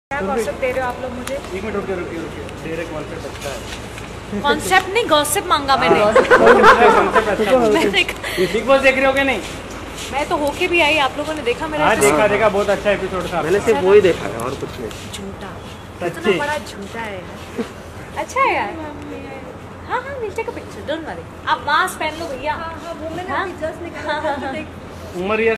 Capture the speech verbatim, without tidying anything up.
क्या कॉन्सेप्ट दे रहे हो आप लोग मुझे? एक मिनट रुकिए रुकिए रुकिए दे रहे कॉन्सेप्ट अच्छा है। कॉन्सेप्ट नहीं गॉसिप मांगा मैंने। कॉन्सेप्ट अच्छा है। बिग बॉस देख रहे हो क्या? नहीं मैं तो होके भी आई, आप लोगों ने देखा मेरा? हाँ देखा देखा, बहुत अच्छा एपिसोड था। मैंने सिर्फ वही देखा है और कुछ नहीं। झूठा, सच्ची इतना बड़ा झूठा है। अच्छा है यार। हाँ हाँ नीचे का पिक्चर, डोंट वरी। आप मास्क पहन लो भैया। हाँ हाँ वो मैंने अभी जस्ट निकाला था तो देख उम्र